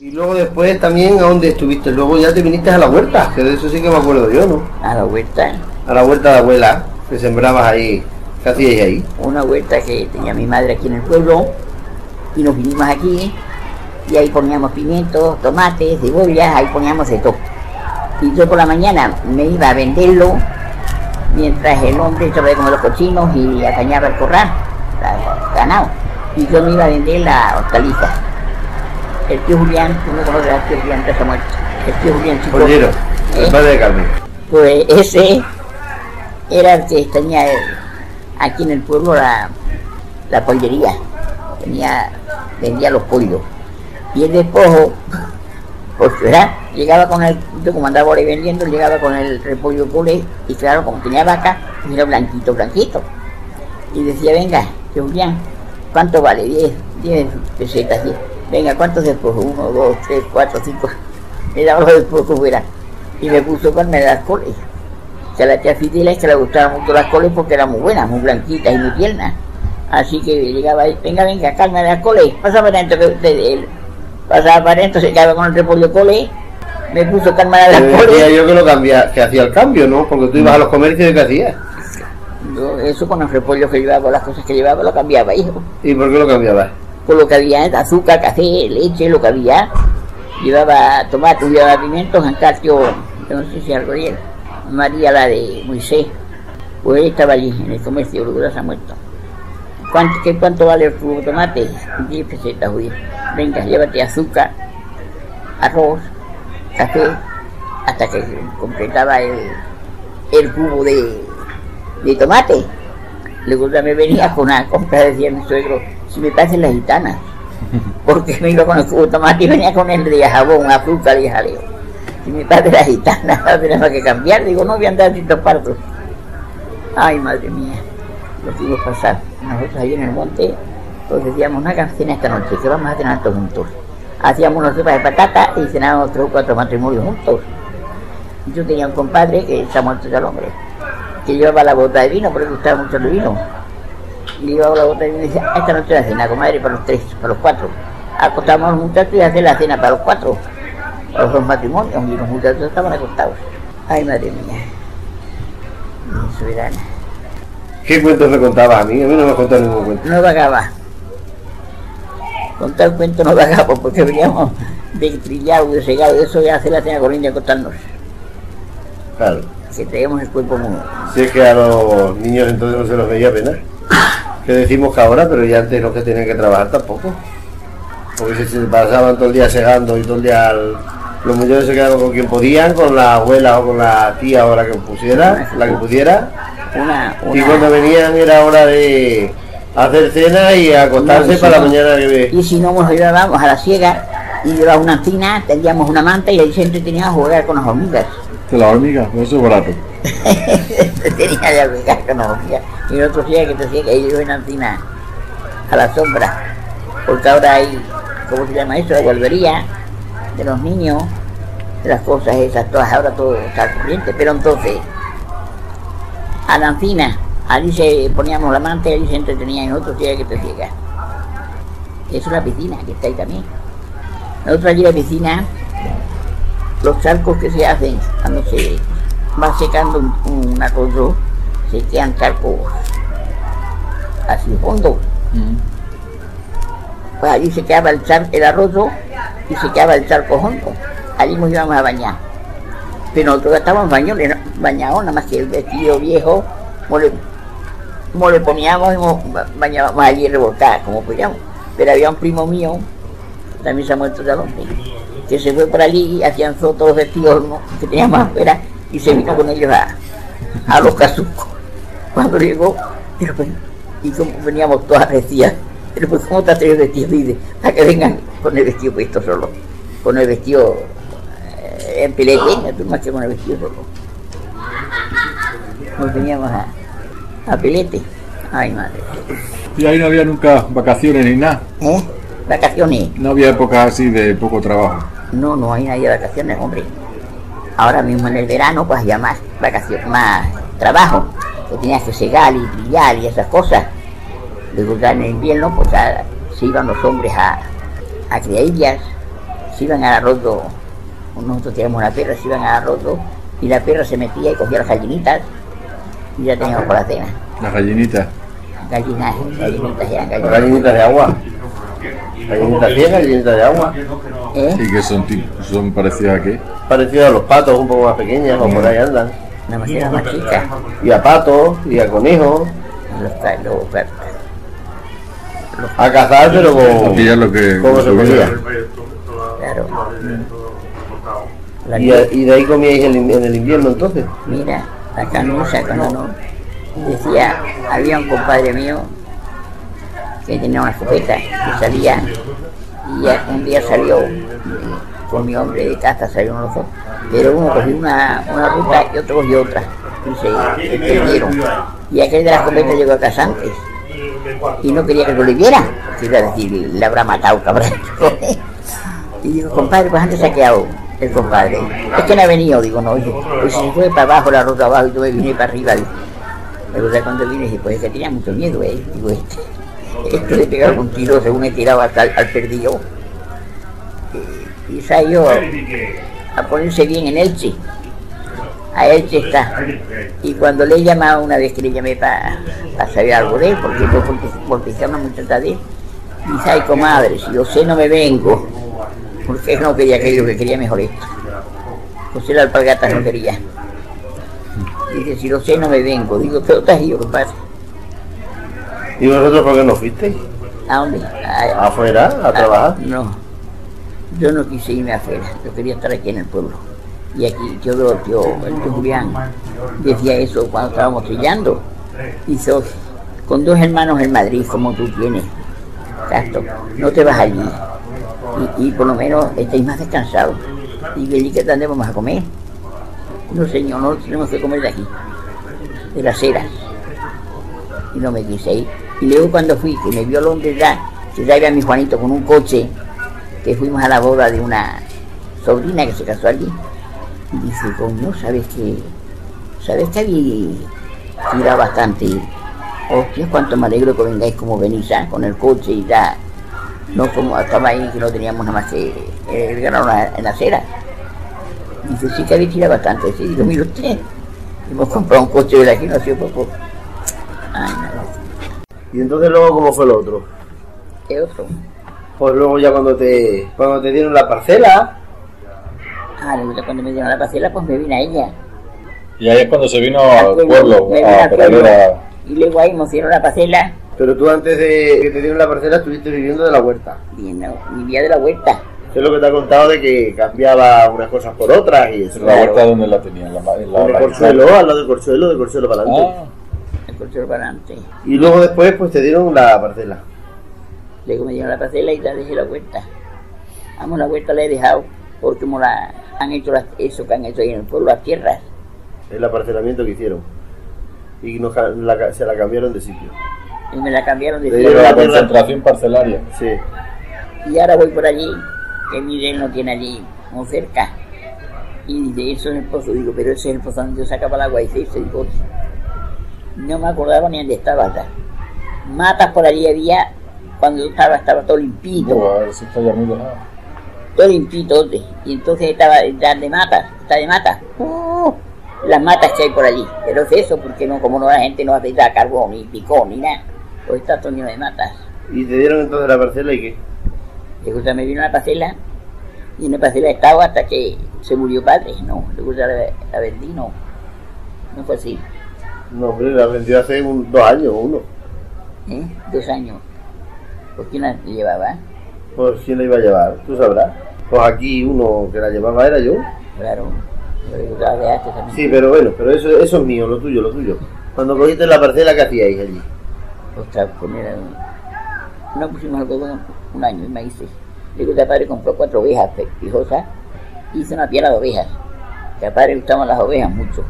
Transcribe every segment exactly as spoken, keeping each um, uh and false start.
Y luego después también, ¿a dónde estuviste? Luego ya te viniste a la huerta, que de eso sí que me acuerdo yo, ¿no? A la huerta. A la huerta de abuela, que sembrabas ahí. ¿Qué hacíais ahí? Una huerta que tenía mi madre aquí en el pueblo, y nos vinimos aquí, y ahí poníamos pimientos, tomates, cebollas, ahí poníamos de todo. Y yo por la mañana me iba a venderlo, mientras el hombre estaba con los cochinos y atañaba el corral, el ganado. Y yo me iba a vender la hortaliza. El tío Julián, tú no conoces al tío Julián, que está muerto. El tío Julián Chico. Pollero, el ¿Eh? padre de Carmen. Pues ese era el que tenía el, aquí en el pueblo la, la pollería. Tenía, vendía los pollos. Y el despojo, pues ¿verdad? Llegaba con el, yo como andaba ahora vendiendo, llegaba con el repollo cule, y claro, como tenía vaca, pues era blanquito, blanquito. Y decía, venga, tío Julián, ¿cuánto vale? Diez, diez pesetas, diez. Venga, ¿cuántos despojos? Uno, dos, tres, cuatro, cinco. Me daba los despojos fuera. Y me puso carne de las coles. O sea, la tía Fidela es que le gustaban mucho las coles porque eran muy buenas, muy blanquitas y muy tiernas. Así que llegaba ahí, venga, venga, carne de las coles, pasa para adentro, que usted, él pasaba para adentro, se quedaba con el repollo cole, me puso carne de las coles. Decía yo que lo cambia, que hacía el cambio, ¿no? Porque tú ibas a los comercios y ¿qué hacías? Yo, eso con los repollos que llevaba, las cosas que llevaba, lo cambiaba, hijo. ¿Y por qué lo cambiabas? Por lo que había, azúcar, café, leche, lo que había. Llevaba tomate, llevaba pimientos, Ancartio, no sé si algo bien. María, la de Moisés, pues él estaba allí en el comercio, luego se ha muerto. ¿Cuánto, qué, ¿Cuánto vale el cubo de tomate? diez pesetas, oye. Venga, llévate azúcar, arroz, café, hasta que completaba el, el cubo de, de tomate. Luego ya me venía con una compra, decía mi suegro, si me pasen las gitanas, porque me iba con el cubo de tomate y venía con el de jabón, azúcar y jaleo. Si me pasen las gitanas, tenemos que cambiar, digo, no voy a andar sin partos. Ay, madre mía, lo que iba a pasar. Nosotros ahí en el monte, pues decíamos una canción esta noche, que vamos a cenar todos juntos. Hacíamos una sopa de patata y cenábamos tres o cuatro matrimonios juntos. Yo tenía un compadre que se ha muerto ya el hombre, que llevaba la bota de vino, porque le gustaba mucho el vino. Y le llevaba la bota de vino y decía, esta noche la cena, comadre, para los tres, para los cuatro. Acostamos a los muchachos y hacer la cena para los cuatro, para los dos matrimonios, y los muchachos estaban acostados. Ay, madre mía, mi soberana. ¿Qué cuentos me contabas a mí? A mí no me contó ningún cuento. No vagaba. Contar el cuento no vagaba, porque veníamos de trillado, de segado, de eso ya hacer la cena con India a acostarnos. Claro. Que traíamos el cuerpo muy... Si es que a los niños entonces no se los veía pena. Que decimos que ahora, pero ya antes los que tenían que trabajar tampoco. Porque se pasaban todo el día segando y todo el día... Al... Los mayores se quedaban con quien podían, con la abuela o con la tía o la que pusiera, la que pudiera. Una, una... Y cuando venían era hora de hacer cena y acostarse no, y para no, la mañana que ve. Y si no nos llevábamos a la siega y llevaba una encina, tendríamos una manta y ahí se entretenía a jugar con las hormigas. ¿De las hormigas? Eso es barato. Tenía de jugar con las hormigas. Y el otro día que te decía que ahí una encina a la sombra. Porque ahora hay, ¿cómo se llama eso? La guardería de los niños, de las cosas esas, todas, ahora todo está corriente. Pero entonces, a la encina, allí se poníamos la manta y allí se entretenía en otro día que te ciega. Eso es la piscina, que está ahí también. Nosotros allí en la piscina, los charcos que se hacen cuando se va secando un, un arroyo, se quedan charcos así hondo. Mm. Pues allí se quedaba el, char, el arroyo y se quedaba el charco hondo. Allí nos íbamos a bañar. Pero nosotros estábamos bañados, bañados, nada más que el vestido viejo, como le, como le poníamos y bañábamos allí revolcadas, como podíamos. Pero había un primo mío, también se ha muerto ya el hombre, que se fue por allí y hacían todos los vestidos, ¿no?, que teníamos afuera, y se vino con ellos a, a los casucos. Cuando llegó, pero, y como veníamos todas vestidas, pero pues ¿cómo te has traído el vestido? Dice, para que vengan con el vestido puesto solo, con el vestido eh, en pelete, no más que con el vestido solo. Nos veníamos a, a pelete. Ay, madre. ¿Y ahí no había nunca vacaciones ni nada? ¿Eh? ¿Vacaciones? No había épocas así de poco trabajo. No, no hay nadie de vacaciones, hombre. Ahora mismo en el verano pues había más vacaciones, más trabajo, que tenías que segar y brillar y esas cosas. Luego ya en el invierno pues ya se iban los hombres a, a criadillas, se iban al arroyo, nosotros teníamos una perra, se iban al arroyo y la perra se metía y cogía las gallinitas y ya teníamos para la cena. Las gallinitas. Gallinas, gallinitas, eran gallinas. Gallinitas de agua. Gallinitas ciegas, gallinitas de agua. ¿Eh? ¿Y qué son, tipo- son parecidas a qué? Parecido a los patos, un poco más pequeñas, o por ahí andan. Nada más eran más chicas. Y a patos, y a conejos. Los, los, los, A cazar, pero A como, pillar lo que... como se lo que- podía. claro. La Y, a- y de ahí comíais el in- en el invierno entonces. Mira, la canusa cuando no decía, había un compadre mío que tenía una escopeta que salía y ya un día salió eh, con mi hombre de caza, salieron los dos, pero uno cogió una, una ruta y otro cogió otra y se, se perdieron y aquel de la escopeta llegó a casa antes y no quería que lo viera, iba a decir, le habrá matado, cabrón. Y digo, compadre, pues antes se ha quedado el compadre. Es que no ha venido, digo, no, oye, pues se fue para abajo, la ruta abajo y yo me vine para arriba. Digo. Pero ya cuando vine, dije, pues es que tenía mucho miedo, eh. Digo, este, esto de pegar un tiro según he tirado hasta al, al perdido. Y, y salió a, a ponerse bien en Elche. A Elche está. Y cuando le he llamado una vez que le llamé para pa saber algo de él, porque yo porque, porque se llama muchacha de él, dice, ay comadre, si yo sé no me vengo, porque no quería aquello que quería mejor esto. José la alpargata no quería. Dice, si lo sé no me vengo. Digo, pero estás ido, compadre. ¿Y vosotros por qué no fuisteis? ¿A dónde? A, ¿Afuera? ¿A trabajar? No, yo no quise irme afuera, yo quería estar aquí en el pueblo. Y aquí, yo, yo, yo el tío Julián decía eso cuando estábamos trillando. Dice, con dos hermanos en Madrid como tú tienes, Castro, no te vas allí. Y, y por lo menos estáis más descansados. Y allí que dónde vamos a comer. No señor, no tenemos que comer de aquí, de las Heras. Y no me quise ir. Y luego cuando fui, que me vio el hombre ya, que ya iba mi Juanito con un coche, que fuimos a la boda de una sobrina que se casó allí. Y dice, coño, ¿sabes qué? ¿Sabes que había tirado bastante? Hostia, cuánto me alegro que vengáis como venís ya, con el coche y ya. No como estaba ahí que no teníamos nada más que eh, el ganado en la acera. Dice, sí que habéis tirado bastante. Sí, digo, mire usted, hemos comprado un coche de aquí, no ha sido poco. Ay, no. ¿Y entonces luego cómo fue lo otro? ¿Qué otro? Pues luego ya cuando te cuando te dieron la parcela. Ah, luego cuando me dieron la parcela, pues me vine a ella. Y ahí es cuando se vino Al al pueblo, me vine a al pueblo. Peraleda. Y luego ahí me dieron la parcela. Pero tú antes de que te dieron la parcela estuviste viviendo de la huerta. Y no, vivía de la huerta. Eso es lo que te ha contado de que cambiaba unas cosas por otras y eso. ¿La huerta dónde la tenían? La, ma- en la, En el la- Corchuelo, al lado del Corchuelo, del Corchuelo para adelante. Ah, El coche para adelante. Y luego después pues te dieron la parcela. Luego me dieron la parcela y la dejé la huerta. Vamos, la huerta la he dejado porque como la han hecho las, eso que han hecho ahí en el pueblo, las tierras. El aparcelamiento que hicieron. Y nos ca- la- se la cambiaron de sitio. Y me la cambiaron de Le sitio. dieron la la tierra. concentración parcelaria. Sí. Y ahora voy por allí, que mi no tiene allí, muy cerca. Y dice, eso es el pozo. Digo, pero ese es el pozo donde yo sacaba el agua. Y dice, ese es el pozo. No me acordaba ni dónde estaba ya. Matas por allí había, cuando yo estaba, estaba todo limpito. No, eso está ya muy dejado. Todo limpito, ¿ote? Y entonces estaba ya de matas, está de matas. Uh, las matas que hay por allí. Pero es eso, porque no, como no la gente no hace ya carbón, ni picón, ni nada. Pues está todo lleno de matas. Y te dieron entonces la parcela y qué. Luego ya me vino una parcela, y en la parcela he estado hasta que se murió padre. No, luego ya la, la vendí, no. No fue así, No, hombre, la vendió hace un, dos años o uno. ¿eh? Dos años. ¿Por quién la llevaba? Pues quién la iba a llevar, tú sabrás. Pues aquí uno que la llevaba era yo. Claro, pero ya la dejaste también. Sí, pero bueno, pero eso, eso es mío, lo tuyo, lo tuyo. Cuando cogiste la parcela, ¿qué hacíais allí? Ostras, pues mira, no pusimos algodón un año y maíces. Luego el padre compró cuatro ovejas pijosas y hizo una piara de ovejas. Que al padre gustaban las ovejas mucho.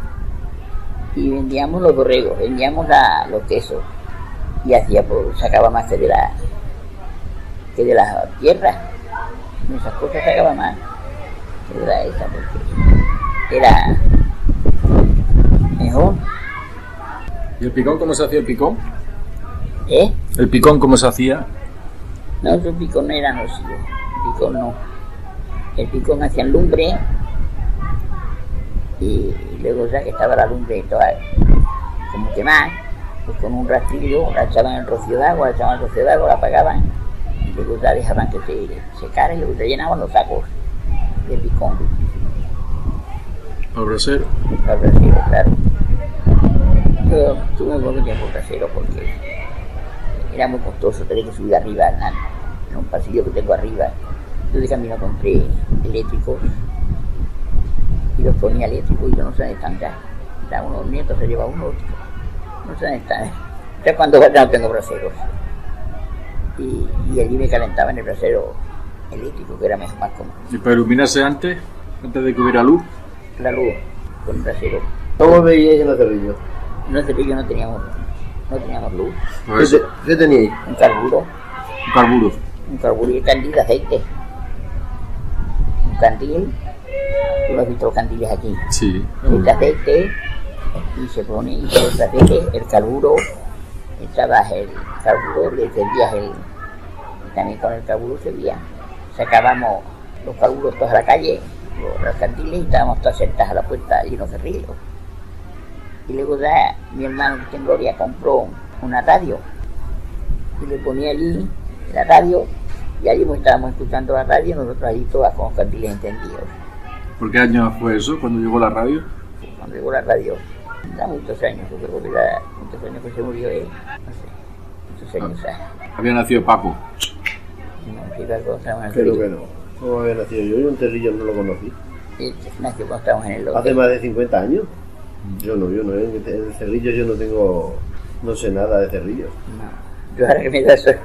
Y vendíamos los borregos, vendíamos la, los quesos. Y hacía, pues, sacaba más que de la que de la tierra. De esas cosas sacaba más que de la esa, porque era mejor. ¿Y el picón cómo se hacía el picón? ¿Eh? ¿El picón cómo se hacía? No, su picón no era nocivo, picón no. el picón hacían lumbre y luego ya que estaba la lumbre toda como quemada, pues con un rastrillo la echaban en rocío de agua, la echaban en rocío de agua, la apagaban y luego ya dejaban que se secara y luego se llenaban los sacos de picón. ¿Al brasero? Al brasero, claro. Yo tuve muy buen tiempo brasero porque era muy costoso, tenía que subir arriba en un pasillo que tengo arriba. Yo de camino compré eléctricos y los ponía eléctricos y yo no sé dónde están ya. Ya unos nietos se lleva uno, no sé dónde están. Ya cuando ya no tengo braseros. Y, y allí me calentaba en el brasero eléctrico, que era mejor, más cómodo. ¿Y para iluminarse antes? ¿Antes de que hubiera luz? La luz, con el brasero. ¿Cómo veíais en los cerrillos? En los cerrillos no teníamos, no teníamos luz. ¿Qué, te, ¿Qué teníais? Un carburo. Un carburo. Un carburo y candil de aceite. Un candil. ¿Tú has visto los candiles aquí? Sí. El aceite y se pone y todo el aceite, el carburo, echabas el carburo, le encendías el. Y también con el carburo se veía. Sacábamos los carburos todos a la calle, los, los candiles, y estábamos todas sentadas a la puerta llenos de ríos. Y luego ya mi hermano que está en Gloria compró una radio y le ponía allí la radio y allí pues estábamos escuchando la radio, nosotros allí todas con los candiles encendidos. ¿Por qué año fue eso, cuando llegó la radio? Cuando llegó la radio, da muchos años, yo creo que ya muchos años que se murió él, no sé, muchos años ya. Había nacido Paco. No, si algo estábamos en el Creo Cerrillo. que no. ¿Cómo había nacido yo? Yo en Cerrillo no lo conocí. Él nació cuando estábamos en el lote. Hace más de cincuenta años. Yo no, yo no. En el Cerrillo yo no tengo, no sé nada de Cerrillo. No, yo ahora que me da sueño,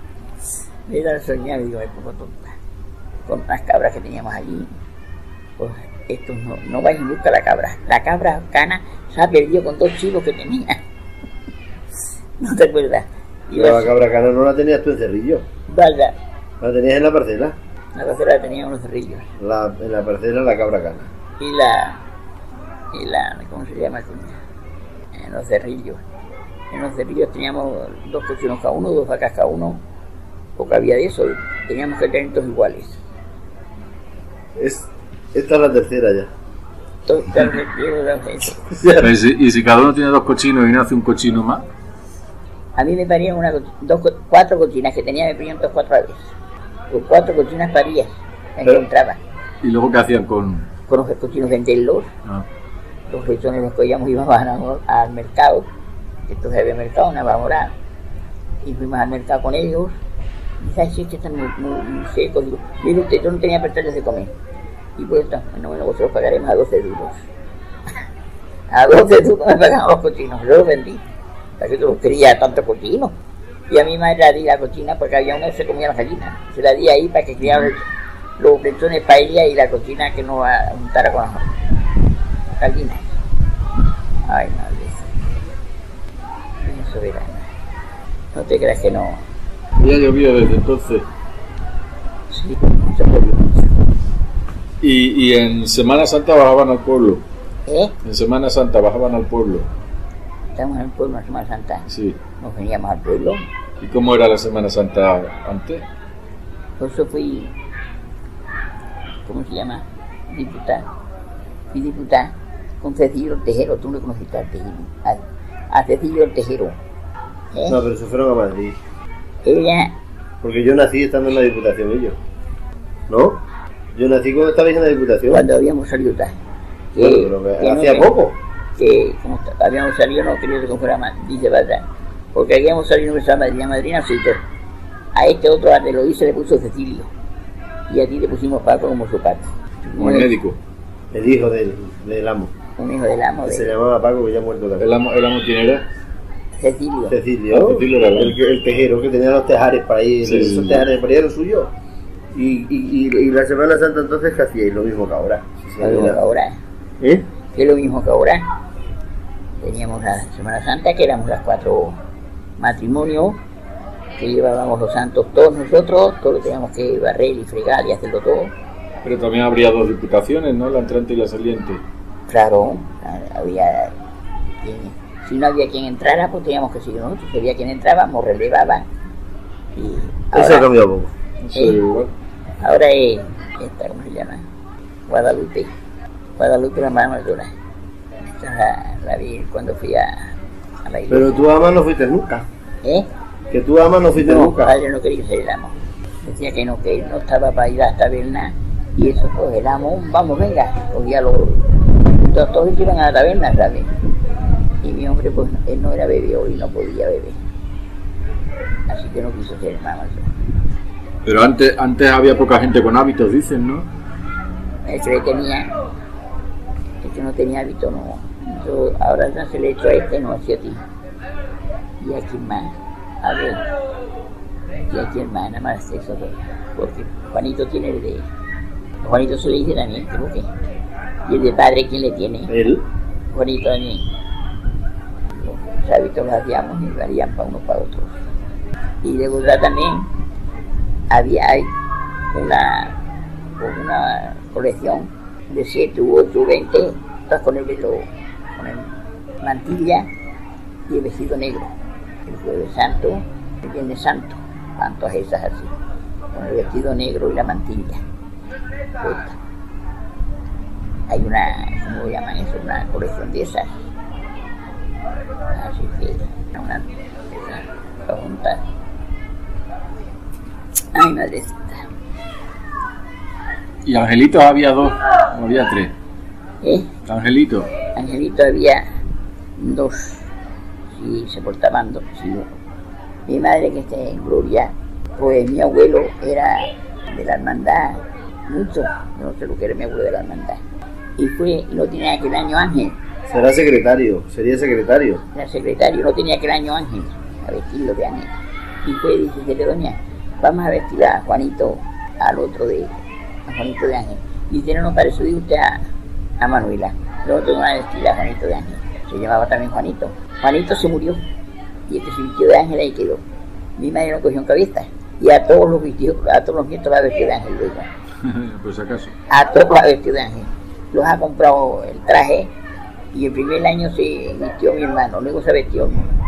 me da soñar y digo, me pongo tonta. Con unas cabras que teníamos allí, pues estos no, no vais y busca la cabra. La cabra cana se ha perdido con dos chivos que tenía. ¿No te acuerdas? Y Pero vas- la cabra cana no la tenías tú en Cerrillo. Vaya, La tenías en la parcela. la tercera tenía unos cerrillos. La, en la parcela la cabra cana. Y la, y la, ¿cómo se llama? coño? En los cerrillos. En los cerrillos teníamos dos cochinos cada uno, dos vacas cada uno, porque había de eso, teníamos que tener todos iguales. Es, esta es la tercera ya. Todos, claro, que yo era eso. ¿Y si, y si cada uno tiene dos cochinos y nace un cochino más? A mí me parían una, co- dos, co- cuatro cochinas que tenía, me parían todas cuatro aves. Con cuatro cochinas parías, Pero- encontraba. ¿Y luego qué hacían con...? Con los cochinos venderlos, Ah, los lechones los cogíamos y íbamos a- al mercado, que entonces había mercado en Navarra, y fuimos al mercado con ellos, y sabes, sí, que están muy, muy, muy secos, digo, mire usted, yo no tenía pertalles de comer, y pues, bueno, bueno, vosotros pagaremos a doce duros, a doce duros me pagaban los cochinos, yo los vendí, para que yo los quería tanto cochino, y a mi madre la di la cochina porque había una que se comía las gallinas, se la di ahí para que criara los lechones para ella y la cochina que no juntara con las gallinas. Ay, madre. Qué soberana. No te creas que no. ya llovió desde entonces. Sí, se murió mucho. Y, y en Semana Santa bajaban al pueblo. ¿Eh? En Semana Santa bajaban al pueblo. Estamos en el pueblo de Semana Santa. Sí. Nos veníamos al pueblo. ¿Y cómo era la Semana Santa antes? Por eso fui. ¿Cómo se llama? Diputada. Fui diputada con Cecilio el Tejero. Tú no conociste al Tejero. A, a Cecilio el Tejero. ¿Eh? No, pero se fueron a Madrid. Ella. Porque yo nací estando en la Diputación ellos. ¿No? Yo nací cuando estabais en la Diputación. Cuando habíamos salido ya. Que, Bueno, pero que que no hacía te- poco. Que como está- habíamos salido, no quería que fuera más, dice verdad. Porque habíamos salido en Madrid, a Madrid Nacito. A este otro, a te lo dice, le puso Cecilio. Y a ti le pusimos Paco como su Paco. Como el médico. El hijo del, del amo. Un hijo del amo Que de se llamaba Paco, que ya ha muerto ¿El también. amo, el amo quién era? Cecilio. Cecilio. Ah, Cecilio era el amo. el, que- el tejero que tenía los tejares para ir. Sí, esos sí. tejares para ir eran suyos. Y, y, y, y la Semana Santa entonces, ¿qué hacíais? Lo mismo que ahora. Si se Lo mismo veía. que ahora. ¿Eh? Que es lo mismo que ahora. Teníamos la Semana Santa, que éramos las cuatro matrimonios, que llevábamos los santos todos nosotros, todos lo teníamos que barrer y fregar y hacerlo todo. Pero también habría dos diputaciones, ¿no? La entrante y la saliente. Claro, había quien, si no había quien entrara, pues teníamos que seguir nosotros. Si había quien entraba, nos relevaba. Y Eso ha ahora, cambiado poco. No sé, Sí. igual. ahora es esta, ¿cómo se llama? Guadalupe, Guadalupe la Madre Mayor. Esta la, la vi cuando fui a, a la iglesia. Pero tú ama no fuiste nunca. ¿Eh? Que tú ama no fuiste No, nunca. padre no quería ser el amo. Decía que no, que él no estaba para ir a la taberna. Y eso, pues el amo, vamos, venga, cogía los... Todos, todos iban a la taberna, ¿sabes? Y mi hombre, pues, él no era bebedor y no podía beber. Así que no quiso ser hermano. Pero antes, antes había poca gente con hábitos, dicen, ¿no? El que le tenía, el que no tenía hábito, no. Yo, ahora ya se le he hecho a este, no hacia ti. Y a quién más, a ver. Y a quién más, nada más eso. Porque Juanito tiene el de... Juanito se le dice también, creo que. Y el de padre, ¿quién le tiene? Él. Juanito también. Los hábitos los hacíamos y varían para unos para otros. Y luego ya también había hay una, una colección de siete u ocho, veinte, todas con el velo, con el mantilla y el vestido negro. El Jueves Santo, el Viernes Santo, van todas esas así, con el vestido negro y la mantilla. Puesta. Hay una, ¿cómo lo llaman eso? Una colección de esas. Así que, una de esas para juntar. Ay, madrecita. ¿Y angelitos había dos o había tres? ¿Eh? ¿Angelitos? Angelito había dos. Y se portaban dos. Sí. Mi madre, que está en gloria, pues mi abuelo era de la hermandad, mucho. Yo no sé lo que era mi abuelo de la hermandad. Y fue, no tenía aquel año Ángel. Será secretario, sería secretario. Era secretario, no tenía aquel año Ángel, a vestirlo de Ángel. Y fue, dice, doña, vamos a vestir a Juanito, al otro de, a Juanito de Ángel. Y dice, no, no, para eso dice usted a, a Manuela. Nosotros vamos a vestir a Juanito de Ángel. Se llamaba también Juanito. Juanito se murió. Y este se vistió de Ángel ahí quedó. Mi madre no cogió en cabeza. Y a todos los vestidos, a todos los nietos la vestió de Ángel luego. Por si acaso. A todos la vestió de Ángel. Los ha comprado el traje. Y el primer año se vistió mi hermano. Luego se vestió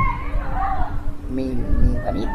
mi, mi Juanito.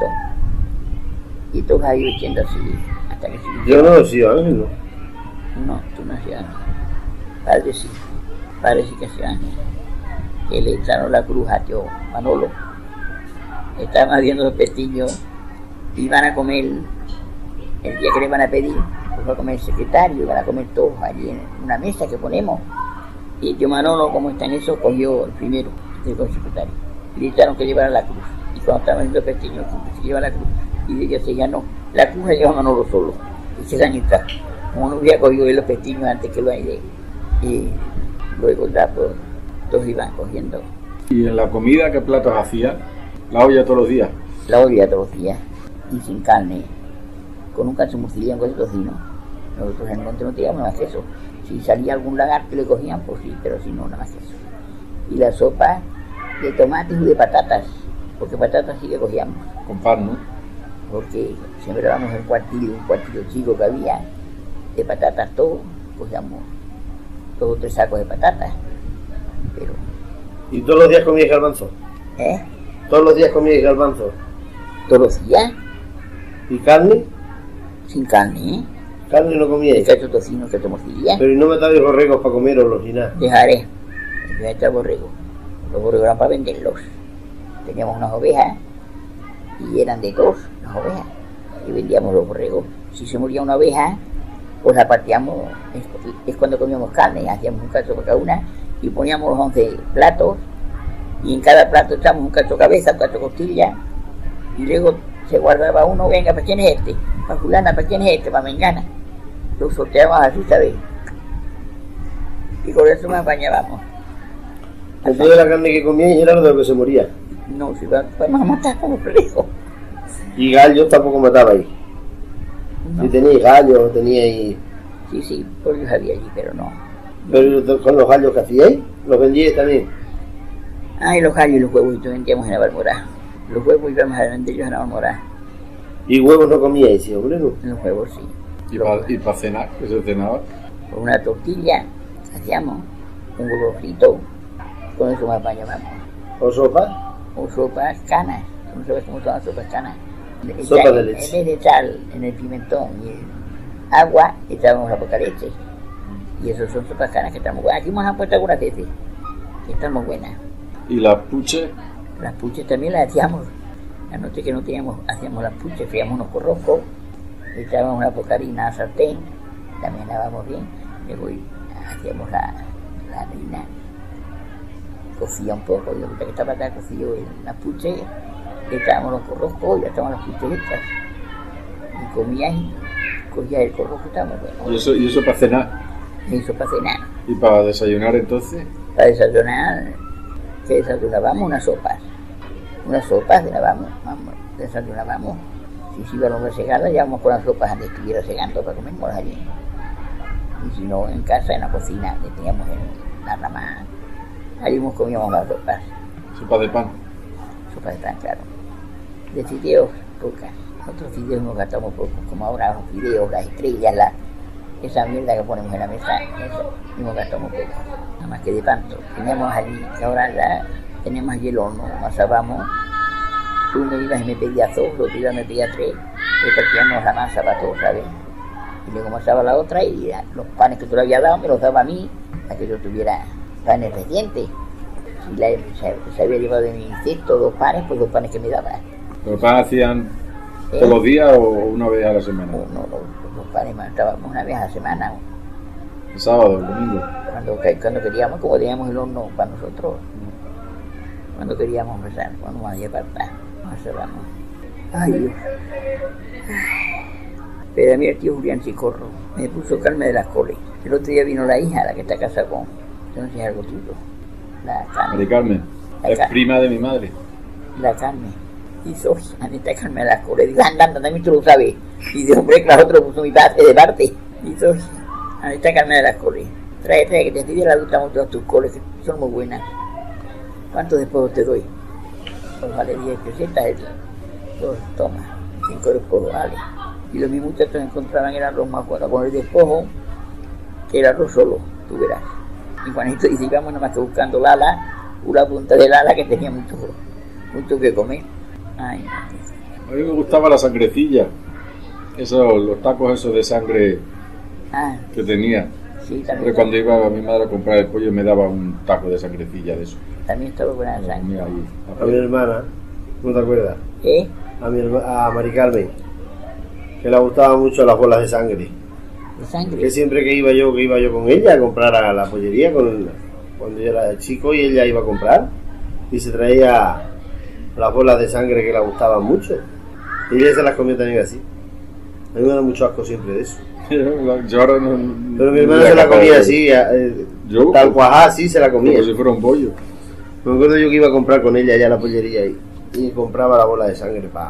Y todos ha ido vistiendo así. Hasta que se vistió. Yo no he sido Ángel, ¿no? No, tú no has sido Ángel. Padre sí. Padre sí que ha sido Ángel. Que le echaron la cruz a tío Manolo. Estaban haciendo los pestiños. Iban a comer el día que le van a pedir. Pues va a comer el secretario. Iban a comer todos allí en una mesa que ponemos. Y el tío Manolo, como está en eso, cogió el primero, el secretario. Y le echaron que llevara la cruz. Y cuando estaban haciendo los pestiños, se lleva la cruz. Y ella se ganó. La cruz la lleva Manolo solo. Y se dan esta. Como no hubiera cogido los pestiños antes que lo aire. Y luego ya pues todos iban cogiendo. ¿Y en la comida qué platos hacía? ¿La olla todos los días? La olla todos los días. Y sin carne. Con un cacho morcilla con el tocino. Nosotros en el monte no teníamos nada más que eso. Si salía algún lagarto le cogían, pues sí, pero si no, nada más que eso. Y la sopa de tomates y de patatas. Porque patatas sí que cogíamos. Con pan, ¿no? Porque sembrábamos el cuartillo, un cuartillo chico que había de patatas todo. Cogíamos dos o tres sacos de patatas. Pero... ¿Y todos los días comíais garbanzo? ¿Eh? ¿Todos los días comíais garbanzo? ¿Todos los días? ¿Y carne? Sin carne, ¿eh? ¿Carne no comíais? Cacho tocino, cacho morcilla. Pero ¿y no matabais borregos para comeroslos ni nada? Dejaré. Voy a echar borregos. Los borregos eran para venderlos. Teníamos unas ovejas y eran de dos las ovejas. Y vendíamos los borregos. Si se moría una oveja, pues la partíamos. Es, es cuando comíamos carne. Hacíamos un cacho para cada una y poníamos los once platos. Y en cada plato echamos un cacho cabeza, un cacho costilla. Y luego se guardaba uno, venga, ¿para quién es este? Para fulana, ¿para quién es este? Para mengana. Lo sorteábamos así, ¿sabes? Y con eso me apañábamos. Entonces la carne que comíais era de lo que se moría. No, si vamos a matar como lejos. Y gallos tampoco matabais. No. Si teníais gallos, teníais... Sí, sí, pollos había allí, pero no. Pero con los gallos que hacíais, los vendíais también. Ah, y los gallos y los huevos y vendíamos en Navalmorá. Los huevos íbamos a venderlos en Navalmorá. Y huevos no comíais, sí, hombre, ¿no? Los huevos sí. ¿Y para pa cenar? ¿Qué se cenaba? Con una tortilla hacíamos un huevo frito, con eso me apañábamos. ¿O sopa? O sopas canas, no sabes cómo son las sopas canas. Sopa de leche. En vez de echar en el pimentón y el, agua, echábamos la poca leche. Y eso son sopas caras que están muy buenas. Aquí nos han puesto algunas veces, que están muy buenas. ¿Y las puches? Las puches también las hacíamos. La noche que no teníamos, hacíamos las puches, fríamos unos corroscos, echábamos una poca harina al sartén, también lavamos bien, luego hacíamos la, la harina, cocía un poco, y ahorita que estaba acá cocido en las puches, echábamos los corroscos y ya estaban las puches hechas. Y comías y cogías el corrosco y estaba muy bueno. ¿Y eso, y eso para cenar? Eso para cenar. ¿Y para desayunar entonces? Para desayunar, que desayunábamos unas sopas. Unas sopas desayunábamos, vamos, desayunábamos. Si se iba a la segada, llevábamos con las sopas antes que estuviera segando para comernos allí. Y si no, en casa, en la cocina, que teníamos en la rama, allí nos comíamos las sopas. ¿Sopa de pan? Sopa de pan, claro. De fideos, pocas. Otros fideos nos gastamos pocos, como ahora los fideos, las estrellas, la, esa mierda que ponemos en la mesa, eso, nos gastamos poco. Nada más que de pan. Teníamos allí, que ahora ya tenemos allí el horno, asábamos. Tú me ibas y me pedías dos, lo que iba me pedía tres, repartíamos la masa para todos, ¿sabes? Y luego amasaba la otra y los panes que tú le habías dado me los daba a mí, para que yo tuviera panes recientes. Si la, se, se había llevado de mi cesto dos panes, pues dos panes que me daba. ¿Los panes hacían ¿Eh? todos los días o una vez a la semana? No, no, los, los panes estábamos una vez a la semana. ¿El sábado, el domingo? Cuando, cuando queríamos, como teníamos el horno para nosotros, cuando queríamos empezar, cuando nos hacía falta. Cerramos. Ay, Dios. Pero a mí el tío Julián Chicorro me puso Carmen de las Coles. El otro día vino la hija, la que está casada con, yo no sé si es algo tuyo, la Carmen. ¿De Carmen? La Es Car prima de mi madre. La Carmen. Y soy, Anita Carmen de las Coles. Digo, anda, anda, también tú lo sabes. Y de hombre, que la otra puso mi parte de parte. Y soy, Anita Carmen de las Coles. Trae, trae, que te pide la gusta mucho tus coles, que son muy buenas. ¿Cuánto después te doy? Pues vale diez pesetas, pues toma, cinco despojo, vale. Y los mis muchachos encontraban el arroz más bueno con el despojo que el arroz solo, tú verás. Y Juanito dice, íbamos nada más que buscando la ala, una punta del ala que tenía mucho, mucho que comer. Ay, a mí me gustaba la sangrecilla, esos, los tacos esos de sangre ah, que tenía. Sí, Siempre cuando iba a mi madre a comprar el pollo me daba un taco de sangrecilla de eso. También estaba buena la sangre. Ahí, A mi hermana, ¿no te acuerdas? ¿Eh? A, mi herma, a Mari Carmen, que le gustaban mucho las bolas de sangre. ¿De sangre? Que siempre que iba yo, que iba yo con ella a comprar a la pollería, con, cuando yo era chico y ella iba a comprar, y se traía las bolas de sangre que le gustaban mucho. Y ella se las comía también así. A mí me da mucho asco siempre de eso. Yo ahora no, Pero mi hermana se la comía así, eh, yo, tal cuajá, así se la comía. como si fuera un pollo. Me acuerdo yo que iba a comprar con ella allá a la pollería y, y compraba la bola de sangre para...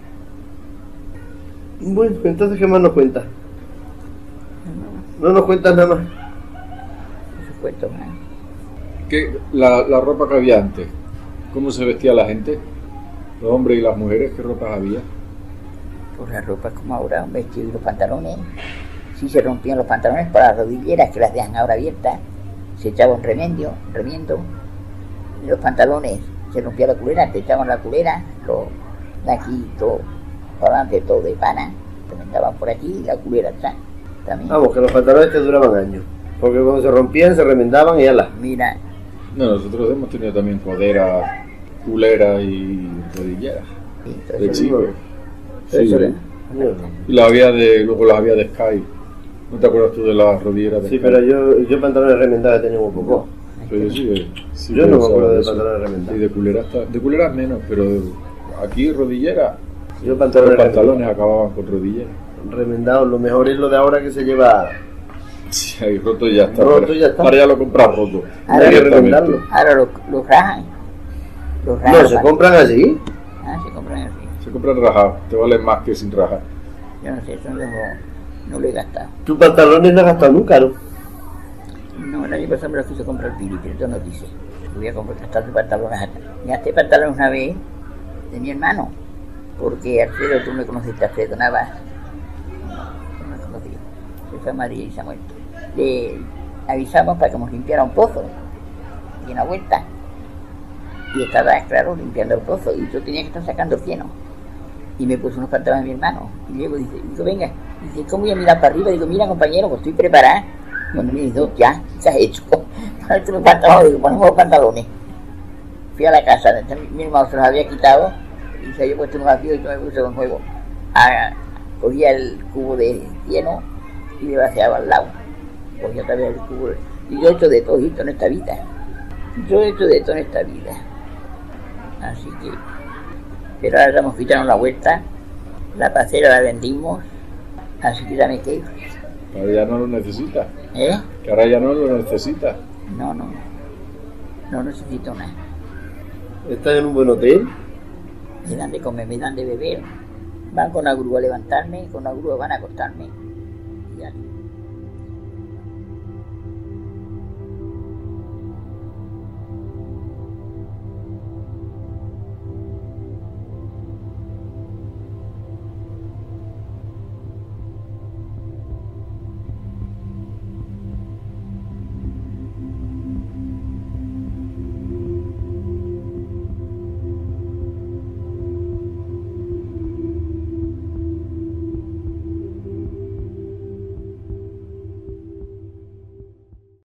Bueno, entonces, ¿qué más nos cuentas? No nos cuentas nada más. Eso cuento más. ¿Qué, la, la ropa que había antes, ¿cómo se vestía la gente? Los hombres y las mujeres, ¿qué ropas había? Pues la ropa como ahora, un vestido y los pantalones. Si se rompían los pantalones por las rodilleras, que las dejan ahora abiertas, se echaba un remedio, un remiendo. Y los pantalones, se rompía la culera, te echaban la culera, los de aquí, todo, para adelante, todo de pana, te metían por aquí y la culera está. También. Vamos, que los pantalones te duraban años. Porque cuando se rompían, se remendaban y ala. Mira, No, nosotros hemos tenido también codera, culera y rodillera. sí, De todo eso, chico. todo Sí, eso, ¿eh? Y las había de, luego las había de Sky. ¿No te acuerdas tú de las rodilleras de Sí, Sky? pero yo, yo pantalones remendados tenía muy poco. Pero yo sí, eh, sí Yo que no me usaba acuerdo de eso. pantalones remendados. Y de culeras, ta- de culeras menos, pero aquí rodillera. Yo Los pantalones pantalones acababan con rodillera. remendados, lo mejor es lo de ahora que se lleva... Sí, ahí roto ya está. Roto pero ya está. Ahora ya lo compras roto. Ahora hay que Directamente. remendarlo. ahora los lo rajan. Los rajan No, los se pantalones. compran así. Ah, se compran así. Se compran rajados, te valen más que sin rajar. Yo no sé, eso no, no lo he gastado. Tu pantalones no has gastado nunca, ¿no? No, el año pasado me los quiso comprar Pili, pero yo no quise. Voy a comprar gastar pantalones. Gasté pantalones una vez de mi hermano, porque Alfredo, tú me conociste, Alfredo Navas. No, no me conocí. Se fue a Madrid y se ha muerto. Le avisamos para que nos limpiara un pozo y una vuelta. Y estaba, claro, limpiando el pozo y yo tenía que estar sacando el cieno. Y me puso unos pantalones a mi hermano. Y luego dice, digo, venga, Dice, ¿cómo voy a mirar para arriba? Digo, mira compañero, pues estoy preparada. Bueno, me dijo, ya, ¿qué has hecho? Ponerte los pantalones, digo, ponemos los pantalones. Fui a la casa, mi hermano se los había quitado y se había puesto unos vacíos y yo me puse con juego. Ah, cogía el cubo de hielo y le vaciaba al lado. Cogía otra vez el cubo. Y yo he hecho de todo esto en esta vida. Yo he hecho de todo en esta vida. Así que... Pero ahora hemos quitado la vuelta. La pasera la vendimos. Así que ya me quedo. Ahora ya no lo necesita. ¿Eh? Que ahora ya no lo necesita. No, no. No necesito nada. ¿Estás en un buen hotel? Me dan de comer, me dan de beber. Van con la grúa a levantarme, con la grúa van a acostarme. Y ya.